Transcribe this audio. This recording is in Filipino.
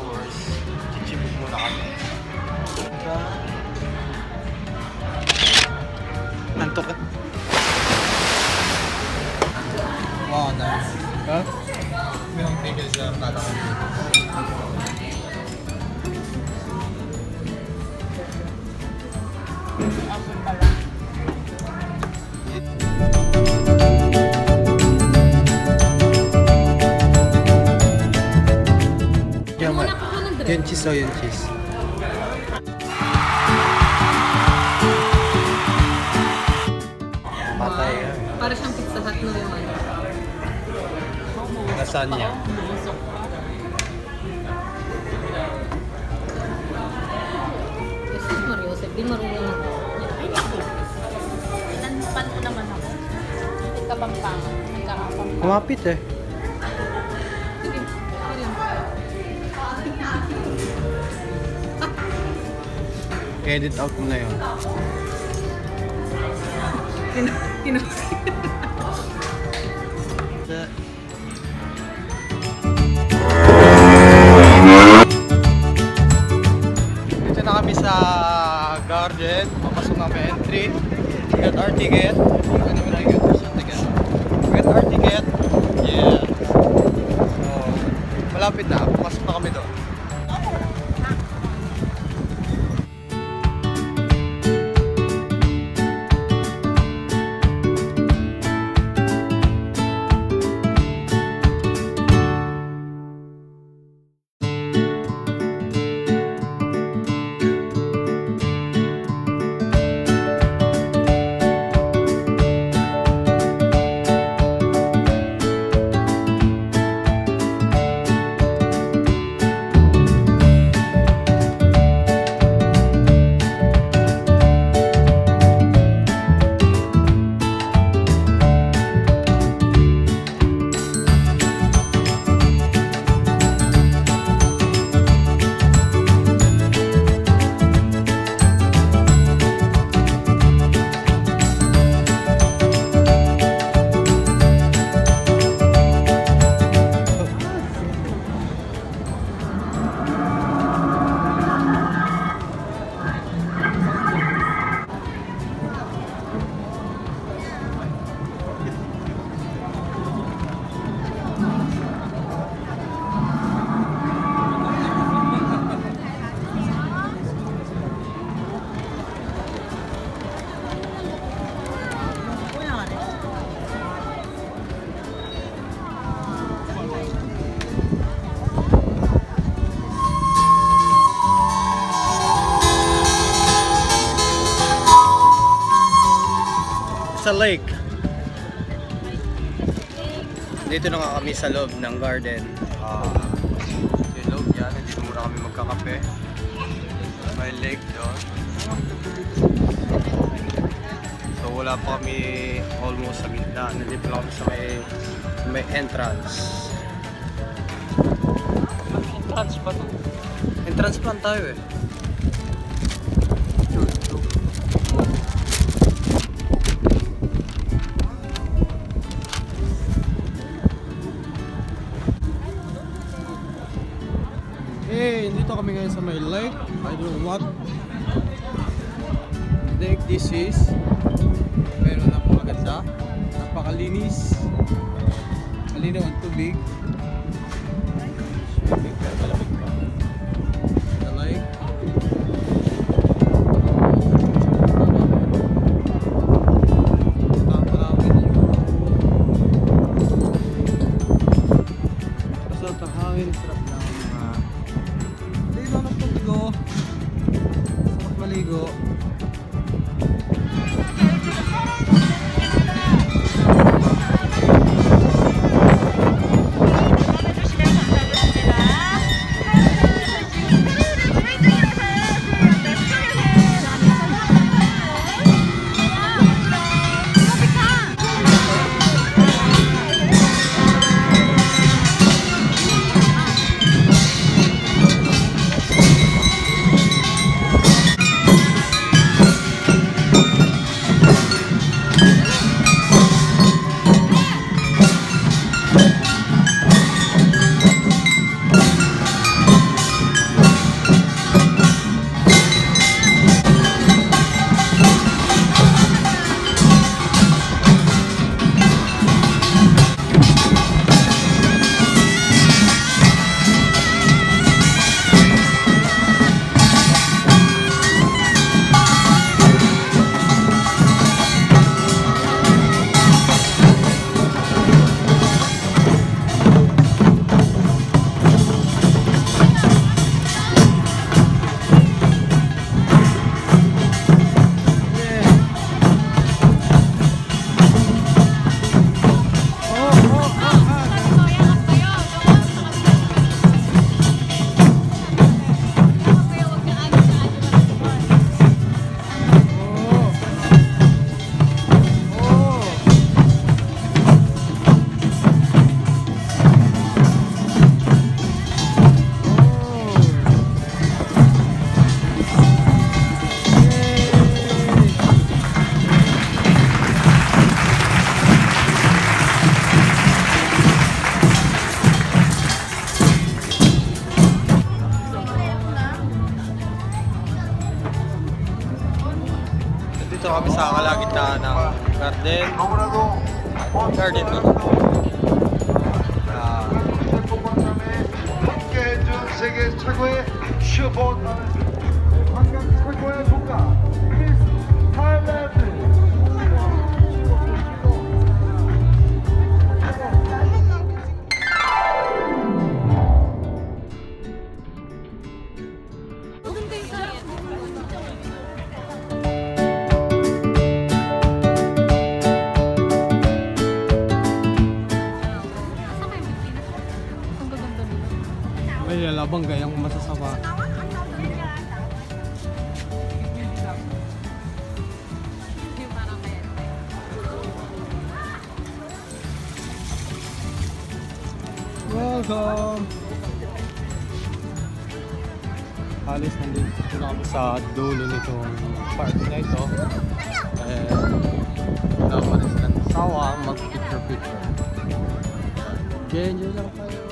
flowers. Chichibog muna kami. Antok ka? Wow, nice. Ha? May ang tigil sa kalang. Asun pala. Yung cheese o yung cheese. Patay yan. Para siyang Pizza Hut na naman. Nasaan niya? Jesus Mario, di marunong ako. Ay, ako. Inanpan ko naman ako. Hindi ka bang pang? Kumapit eh. Sige, Edit out mo na yun. Dito na kami sa garden. Papasok namin entry. We got our ticket. We got our ticket. Yeah. So, malapit na. Papasok na kami doon. Sa lake. Dito na nga kami sa loob ng garden. Yung loob yan, dito muna kami magkakape. May lake doon. So wala pa kami almost sa gitna. Nandito lang kami sa may entrance. Entrance pa to? Entrance pa tayo eh. Hey, dito kami ngayon sa may lake. I don't know what lake this is. Pero napakaganda. Napakalinis. Malinaw ang tubig. Pero malamig pa. The lake. Basta tahangin. Sarap lang mga ligo ng tubigo. Sarap maligo. Dito kami sa kalagitnaan ng garden. Garden ba? 함께해준 세계 최고의 슈퍼 관광 최고의 국가 미스 타일랜드. May lalabang gayang masasama. Welcome! Halos nandito na kami sa dulo nitong park na ito. Naman is ng sawang mag-picture-picture. Enjoy lang kayo.